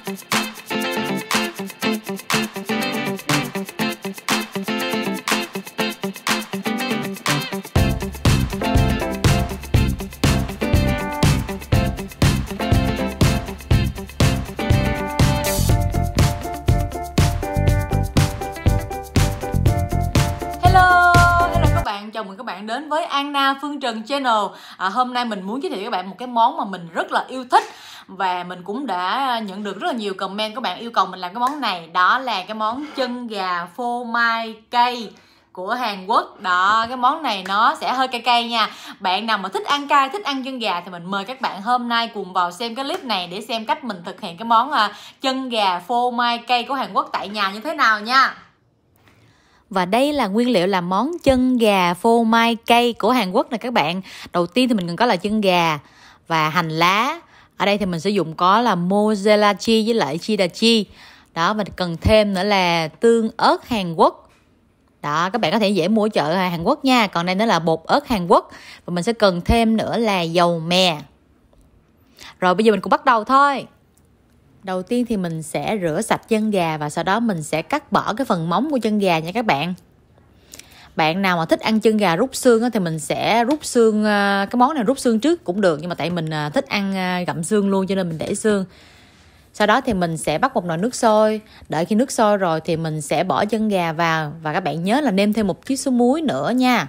Chào mừng các bạn đến với Anna Phương Trần Channel. Hôm nay mình muốn giới thiệu với các bạn một cái món mà mình rất là yêu thích. Và mình cũng đã nhận được rất là nhiều comment các bạn yêu cầu mình làm cái món này. Đó là cái món chân gà phô mai cay của Hàn Quốc. Đó, cái món này nó sẽ hơi cay cay nha. Bạn nào mà thích ăn cay, thích ăn chân gà thì mình mời các bạn hôm nay cùng vào xem cái clip này để xem cách mình thực hiện cái món chân gà phô mai cay của Hàn Quốc tại nhà như thế nào nha. Và đây là nguyên liệu làm món chân gà phô mai cay của Hàn Quốc nè các bạn. Đầu tiên thì mình cần có là chân gà và hành lá. Ở đây thì mình sử dụng có là mozzarella cheese với lại cheddar cheese. Đó, và cần thêm nữa là tương ớt Hàn Quốc. Đó, các bạn có thể dễ mua ở chợ Hàn Quốc nha. Còn đây nữa là bột ớt Hàn Quốc. Và mình sẽ cần thêm nữa là dầu mè. Rồi bây giờ mình cũng bắt đầu thôi. Đầu tiên thì mình sẽ rửa sạch chân gà và sau đó mình sẽ cắt bỏ cái phần móng của chân gà nha các bạn. Bạn nào mà thích ăn chân gà rút xương thì mình sẽ rút xương, cái món này rút xương trước cũng được. Nhưng mà tại mình thích ăn gặm xương luôn cho nên mình để xương. Sau đó thì mình sẽ bắt một nồi nước sôi. Đợi khi nước sôi rồi thì mình sẽ bỏ chân gà vào. Và các bạn nhớ là nêm thêm một chút xíu muối nữa nha.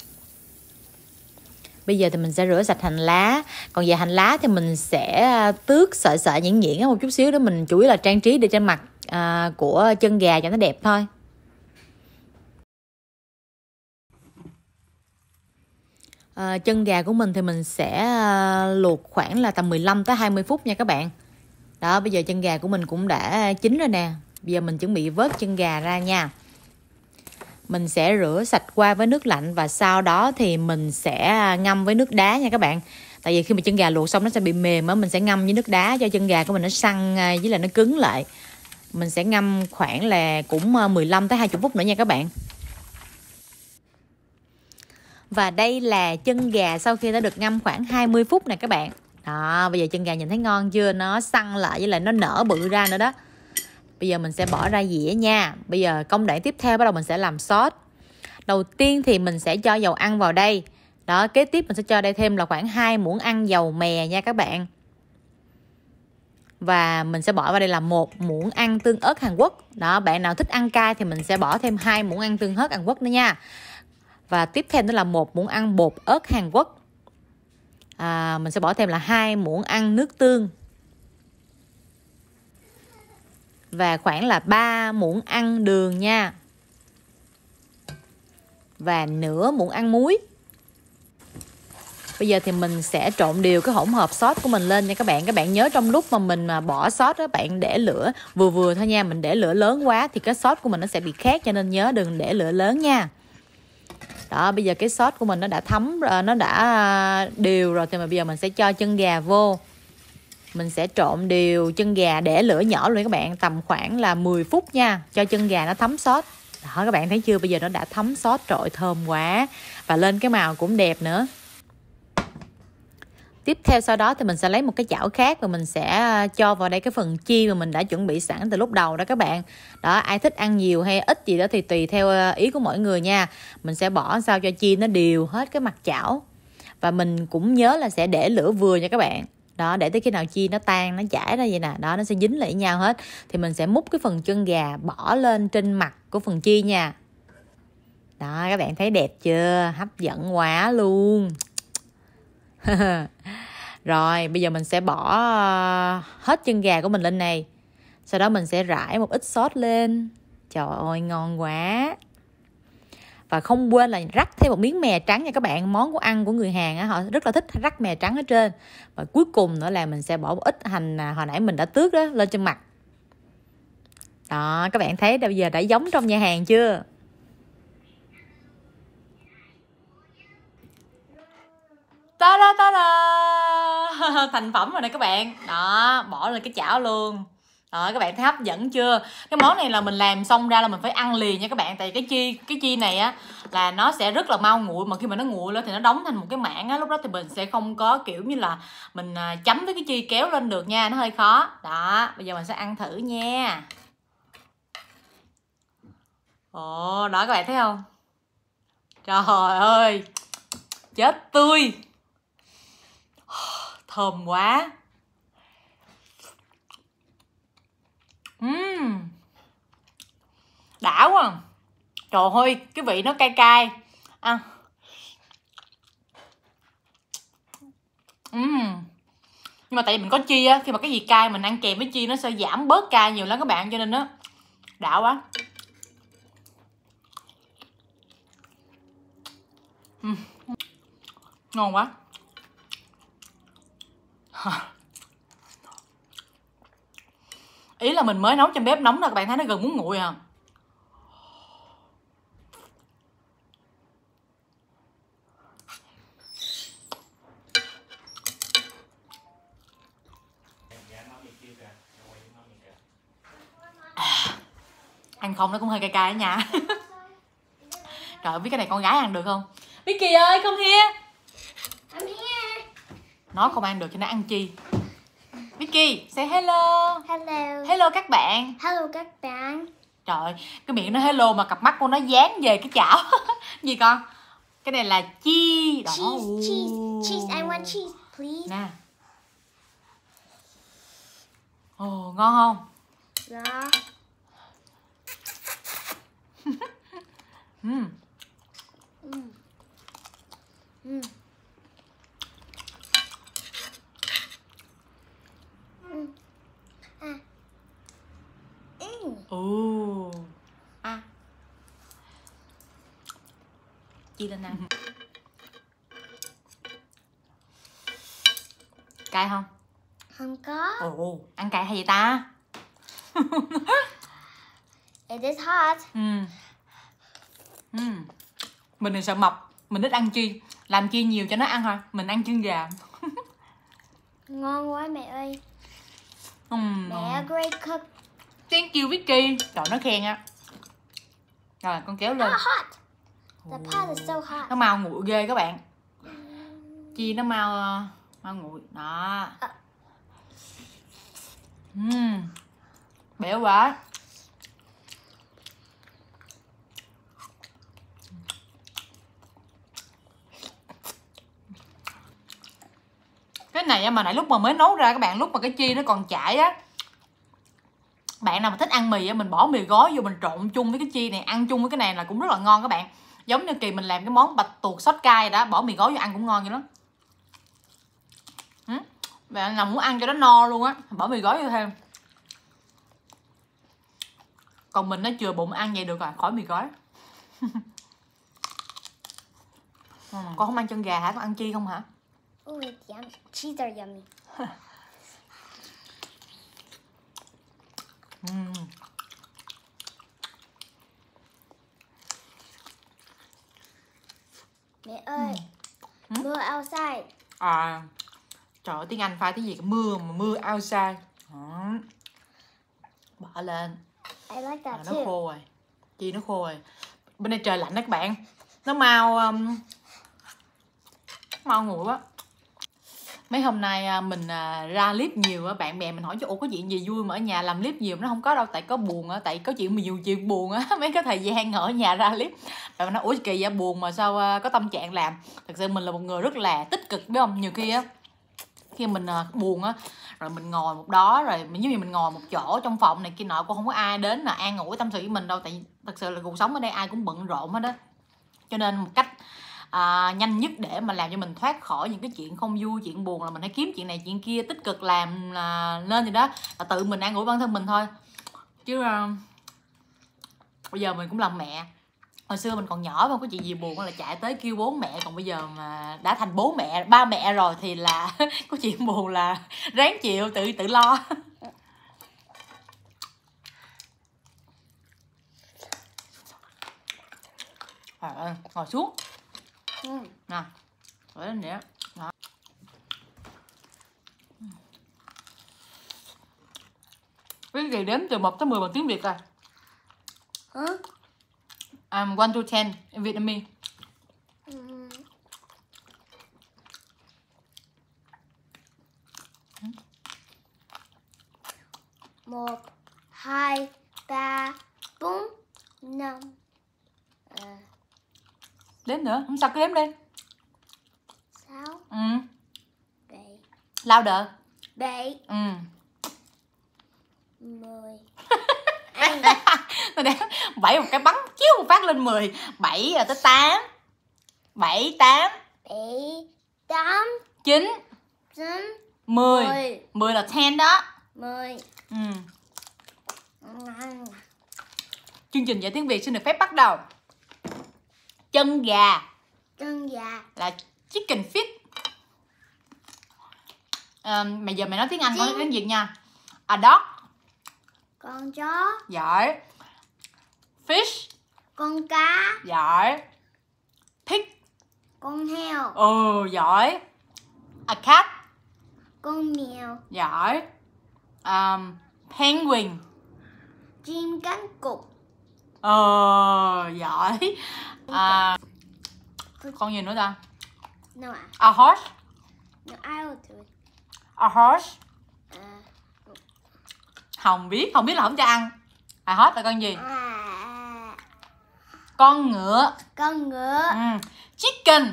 Bây giờ thì mình sẽ rửa sạch hành lá. Còn về hành lá thì mình sẽ tước sợi sợi nhuyễn nhuyễn một chút xíu để mình chủ yếu là trang trí để trên mặt của chân gà cho nó đẹp thôi. Chân gà của mình thì mình sẽ luộc khoảng là tầm 15 tới 20 phút nha các bạn. Đó, bây giờ chân gà của mình cũng đã chín rồi nè. Bây giờ mình chuẩn bị vớt chân gà ra nha. Mình sẽ rửa sạch qua với nước lạnh và sau đó thì mình sẽ ngâm với nước đá nha các bạn. Tại vì khi mà chân gà luộc xong nó sẽ bị mềm á, mình sẽ ngâm với nước đá cho chân gà của mình nó săn với lại nó cứng lại. Mình sẽ ngâm khoảng là cũng 15 tới 20 phút nữa nha các bạn. Và đây là chân gà sau khi đã được ngâm khoảng 20 phút nè các bạn. Đó, bây giờ chân gà nhìn thấy ngon chưa? Nó săn lại với lại nó nở bự ra nữa đó. Bây giờ mình sẽ bỏ ra dĩa nha. Bây giờ công đoạn tiếp theo bắt đầu mình sẽ làm sốt. Đầu tiên thì mình sẽ cho dầu ăn vào đây. Đó, kế tiếp mình sẽ cho đây thêm là khoảng 2 muỗng ăn dầu mè nha các bạn. Và mình sẽ bỏ vào đây là 1 muỗng ăn tương ớt Hàn Quốc. Đó, bạn nào thích ăn cay thì mình sẽ bỏ thêm 2 muỗng ăn tương ớt Hàn Quốc nữa nha. Và tiếp theo đó là 1 muỗng ăn bột ớt Hàn Quốc. Mình sẽ bỏ thêm là 2 muỗng ăn nước tương. Và khoảng là 3 muỗng ăn đường nha. Và nửa muỗng ăn muối. Bây giờ thì mình sẽ trộn đều cái hỗn hợp sốt của mình lên nha các bạn. Các bạn nhớ trong lúc mà mình bỏ sốt đó, bạn để lửa vừa vừa thôi nha. Mình để lửa lớn quá thì cái sốt của mình nó sẽ bị khét, cho nên nhớ đừng để lửa lớn nha. Đó, bây giờ cái sốt của mình nó đã thấm, nó đã đều rồi thì mà bây giờ mình sẽ cho chân gà vô. Mình sẽ trộn đều chân gà, để lửa nhỏ luôn các bạn, tầm khoảng là 10 phút nha, cho chân gà nó thấm sốt. Đó, các bạn thấy chưa, bây giờ nó đã thấm sốt, trời ơi, thơm quá. Và lên cái màu cũng đẹp nữa. Tiếp theo sau đó thì mình sẽ lấy một cái chảo khác và mình sẽ cho vào đây cái phần chiên mà mình đã chuẩn bị sẵn từ lúc đầu đó các bạn. Đó, ai thích ăn nhiều hay ít gì đó thì tùy theo ý của mỗi người nha. Mình sẽ bỏ sao cho chiên nó đều hết cái mặt chảo. Và mình cũng nhớ là sẽ để lửa vừa nha các bạn. Đó, để tới khi nào chiên nó tan, nó chảy ra vậy nè. Đó, nó sẽ dính lại nhau hết. Thì mình sẽ múc cái phần chân gà bỏ lên trên mặt của phần chiên nha. Đó, các bạn thấy đẹp chưa? Hấp dẫn quá luôn. Rồi, bây giờ mình sẽ bỏ hết chân gà của mình lên này. Sau đó mình sẽ rải một ít sốt lên. Trời ơi, ngon quá. Và không quên là rắc thêm một miếng mè trắng nha các bạn. Món của ăn của người Hàn á, họ rất là thích rắc mè trắng ở trên. Và cuối cùng nữa là mình sẽ bỏ một ít hành hồi nãy mình đã tước đó lên trên mặt. Đó, các bạn thấy bây giờ đã giống trong nhà hàng chưa? Ta da ta da. Thành phẩm rồi nè các bạn. Đó, bỏ lên cái chảo luôn. Rồi các bạn thấy hấp dẫn chưa? Cái món này là mình làm xong ra là mình phải ăn liền nha các bạn. Tại cái chi này á là nó sẽ rất là mau nguội, mà khi mà nó nguội lên thì nó đóng thành một cái mảng á, lúc đó thì mình sẽ không có kiểu như là mình chấm với cái chi kéo lên được nha, nó hơi khó. Đó, bây giờ mình sẽ ăn thử nha. Ồ, đó các bạn thấy không? Trời ơi, chết tươi. Thơm quá. Đã quá. Trời ơi, cái vị nó cay cay. Nhưng mà tại vì mình có chi á, khi mà cái gì cay mình ăn kèm với chi nó sẽ giảm bớt cay nhiều lắm các bạn, cho nên nó đã quá. Ngon quá. Ý là mình mới nấu trong bếp nóng rồi, các bạn thấy nó gần muốn nguội à. Ăn không nó cũng hơi cay cay ở nhà. Trời ơi, biết cái này con gái ăn được không? Vicky ơi, come here. I'm here. Nó không ăn được cho nó ăn chi. Vicky, say hello. Hello. Hello các bạn. Hello các bạn. Trời, cái miệng nó hello mà cặp mắt của nó dán về cái chảo. Gì con? Cái này là chi. Đó. Cheese, I want cheese, please. Nè. Ồ, ngon không? Đó. Chi lên ăn. Cay không? Không có. Ồ, ăn cay hay vậy ta? It is hot. Mình thì sợ mập, mình thích ăn chi. Làm chi nhiều cho nó ăn thôi, mình ăn chân gà. Ngon quá mẹ ơi. Mẹ great cook. Thank you Vicky. Trời, nó khen á. Rồi con kéo lên. Hot. The pot is so hot. Nó mau nguội ghê các bạn. Chi nó mau nguội. Đó. Béo quá. Cái này mà nãy lúc mà mới nấu ra các bạn, lúc mà cái chi nó còn chảy á, bạn nào mà thích ăn mì á, mình bỏ mì gói vô mình trộn chung với cái chi này, ăn chung với cái này là cũng rất là ngon các bạn. Giống như Kỳ mình làm cái món bạch tuộc sốt cay đó, bỏ mì gói vô ăn cũng ngon vậy đó. Bạn nào muốn ăn cho nó no luôn á, bỏ mì gói vô thêm. Còn mình nó chừa bụng ăn vậy được rồi, khỏi mì gói. Con không ăn chân gà hả? Con ăn chi không hả? Oh, it's yummy. Cheese are yummy. Mẹ ơi, mưa outside. Trời ơi, tiếng Anh pha cái gì mưa mà mưa outside. Bỏ lên. I like that nó too. khô rồi. Chi nó khô rồi. Bên đây trời lạnh đó các bạn. Nó mau nguội quá. Mấy hôm nay mình ra clip nhiều á, bạn bè mình hỏi chứ ủa có chuyện gì vui mà ở nhà làm clip nhiều, nó không có đâu, tại có buồn á, tại có nhiều chuyện buồn á. Mấy cái thời gian ở nhà ra clip. Bạn nói ủa kỳ vậy, buồn mà sao có tâm trạng làm. Thật sự mình là một người rất là tích cực biết không? Nhiều khi á, khi mình buồn á, rồi mình ngồi một đó, rồi giống như mình ngồi một chỗ trong phòng này kia nọ, cũng không có ai đến là an ủi tâm sự với mình đâu, tại thật sự là cuộc sống ở đây ai cũng bận rộn hết đó. Cho nên một cách nhanh nhất để mà làm cho mình thoát khỏi những cái chuyện không vui, chuyện buồn là mình hãy kiếm chuyện này chuyện kia, tích cực làm lên gì đó, là tự mình an ủi bản thân mình thôi. Chứ bây giờ mình cũng làm mẹ. Hồi xưa mình còn nhỏ không có chuyện gì buồn là chạy tới kêu bố mẹ, còn bây giờ mà đã thành bố mẹ, ba mẹ rồi thì là có chuyện buồn là ráng chịu, tự lo. Trời ơi, ngồi xuống nè, rồi lên nữa đó. Cái gì đếm từ 1 tới 10 bằng tiếng Việt rồi. Hả? 1 to 10 in Vietnamese. Một, hai, ba, bốn, năm. Đếm nữa, không sao cứ đếm đi. 6, Ừ. 7, Louder. 7, Ừ. 10. Tôi đếm 7 một cái bắn chiếu một phát lên 10. 7 rồi tới 8. 7, 8, 7, 8, 9, 9, 10. 10. 10 là 10 đó. 10. Ừ. Chương trình dạy tiếng Việt xin được phép bắt đầu. Chân gà Chân gà. là chicken feet. Bây giờ mày nói tiếng Anh, con nói tiếng Việt nha. A dog. Con chó. Giỏi. Fish. Con cá. Giỏi. Pig. Con heo. Ồ, giỏi. A cat. Con mèo. Giỏi. Penguin. Chim cánh cụt. Giỏi. Con gì nữa ta? No, A horse. no, I'll do it. A horse. Uh, Không biết là không cho ăn. A horse là con gì? à, Con ngựa. con ngựa. Chicken.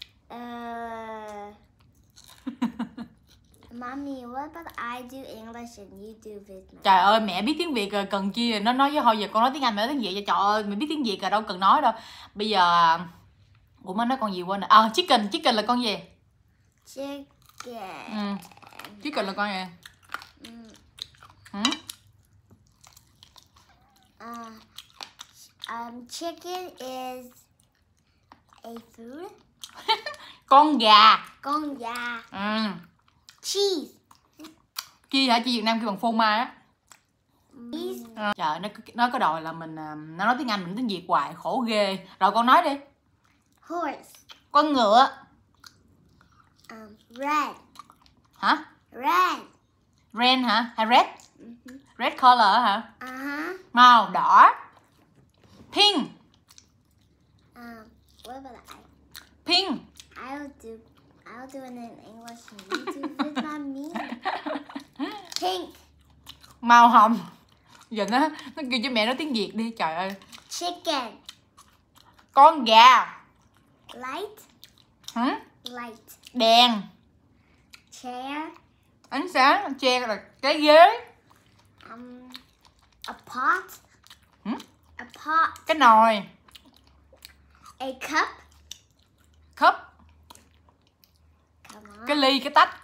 Mommy, what about I do English and you do Vietnam? Trời ơi, mẹ biết tiếng Việt rồi cần chi nó nói với thôi giờ con nói tiếng Anh, mẹ nói tiếng Việt cho trời ơi, mẹ biết tiếng Việt rồi đâu cần nói đâu. Bây giờ ủa má nói con gì quên rồi. Chicken là con gì? Chicken. Chicken là con gì? Chicken is a food. Con gà. Con gà. Cheese. Chi hả? Chi Việt Nam kêu bằng phô mai á. Cheese. Trời, nó có đòi là mình nó nói tiếng Anh mình nói tiếng Việt hoài khổ ghê. Rồi con nói đi. Horse. Con ngựa. Red. Hả? Red. Red hả? Hay red? Red color hả? Màu đỏ. Pink. What about I? Pink. I'll do it in English and you do Vietnamese. Pink. Màu hồng. Giờ nó kêu cho mẹ nói tiếng Việt đi, trời ơi. Chicken. Con gà. Light. Light. Đèn. Chair. Ánh sáng. Chair là cái ghế. A pot. A pot. Cái nồi. A cup. Cup. Come on. Cái ly, cái tách.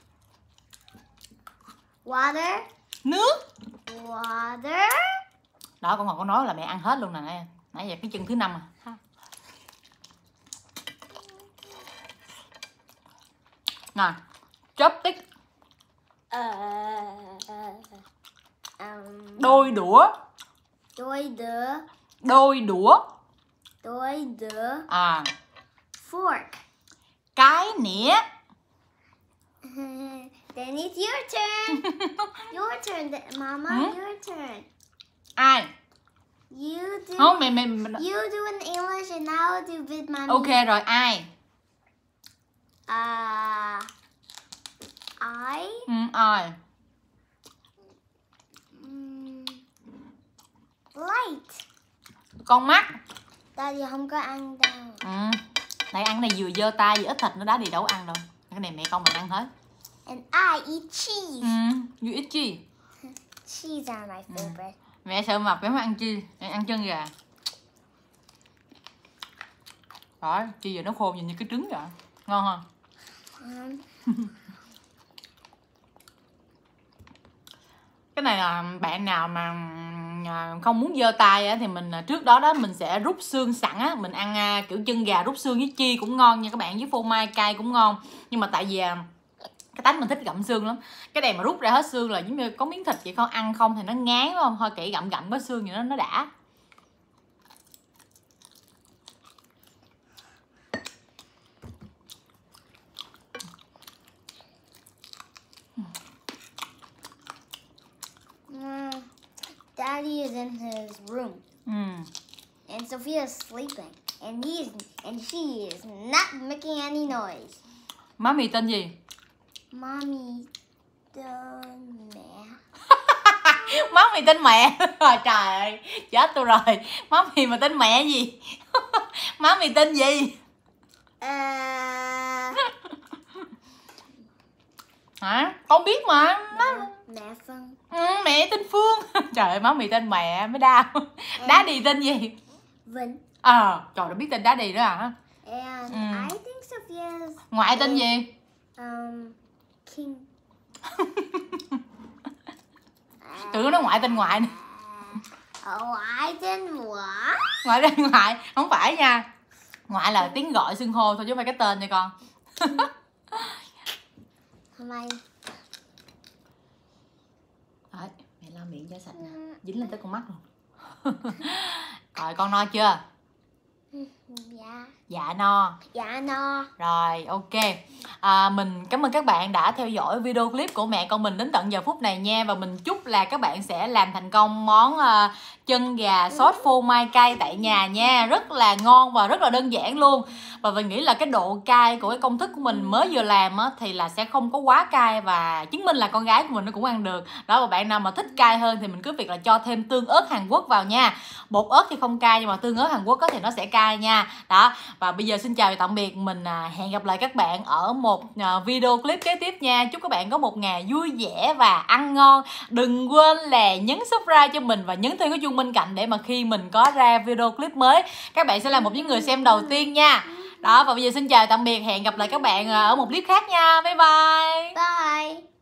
Water. Nước. Water. Đó, con còn có nói là mẹ ăn hết luôn nè. Nãy giờ cái chân thứ 5 à. Nè, chopstick. Đôi đũa. Đôi đũa. Đôi đũa. Đôi đũa. Fork. Cái nĩa. Then it's your turn. Your turn, Mama. Your turn. Ai? You do. Không, mẹ You do in English and I'll do Vietnamese. Ok rồi, ai? I. Ai? Light. Con mắt. Daddy không có ăn đâu. Này ăn này vừa dơ tay vừa ít thịt nó đá đi đâu ăn đâu. Cái này mẹ con mình ăn hết. And I eat cheese. You eat cheese. Cheese are my favorite. Mẹ sợ mập mẹ không ăn cheese, mẹ ăn chân gà. Đó, cheese giờ nó khô nhìn như cái trứng vậy. Ngon không? Cái này là bạn nào mà không muốn dơ tay á, thì mình trước đó mình sẽ rút xương sẵn á, mình ăn kiểu chân gà rút xương với chi cũng ngon nha các bạn, với phô mai cay cũng ngon. Nhưng mà tại vì cái tánh mình thích gặm xương lắm, cái này mà rút ra hết xương là giống như có miếng thịt vậy, con ăn không thì nó ngán đúng không, thôi kỹ gặm có xương thì nó đã. Daddy is in his room, and Sophia is sleeping, and she is not making any noise. Má mì tên gì? Mommy tên mẹ. Má mì tên mẹ. Trời ơi, chết tôi rồi. Má mì mà tên mẹ gì? Má mì tên gì? Hả? Con biết mà. Mẹ Phương. Mẹ tên Phương. Trời ơi, má mì tên mẹ mới đau. Daddy tên gì? Vinh. Trời ơi, biết tên Daddy nữa hả? And I think Sophia's. Ngoại tên gì? King. Tưởng nó nói ngoại tên ngoại nữa. Ngoại tên ngoại. Ngoại tên ngoại, không phải nha. Ngoại là tiếng gọi xưng hô thôi chứ không phải cái tên nha con. Hôm nay. Đấy, mẹ lau miệng cho sạch nè, dính lên tới con mắt luôn. Rồi con no chưa? Dạ. Dạ no. Dạ no. Rồi ok. Mình cảm ơn các bạn đã theo dõi video clip của mẹ con mình đến tận giờ phút này nha. Và mình chúc là các bạn sẽ làm thành công món chân gà sốt phô mai cay tại nhà nha. Rất là ngon và rất là đơn giản luôn. Và mình nghĩ là cái độ cay của cái công thức của mình mới vừa làm á, thì là sẽ không có quá cay. Và chứng minh là con gái của mình nó cũng ăn được. Đó, và bạn nào mà thích cay hơn thì mình cứ việc là cho thêm tương ớt Hàn Quốc vào nha. Bột ớt thì không cay nhưng mà tương ớt Hàn Quốc thì nó sẽ cay nha. Đó, và bây giờ xin chào và tạm biệt. Mình hẹn gặp lại các bạn ở một video clip kế tiếp nha. Chúc các bạn có một ngày vui vẻ và ăn ngon. Đừng quên là nhấn subscribe cho mình và nhấn thêm cái chuông bên cạnh để mà khi mình có ra video clip mới, các bạn sẽ là một những người xem đầu tiên nha. Đó, và bây giờ xin chào tạm biệt. Hẹn gặp lại các bạn ở một clip khác nha. Bye bye. Bye.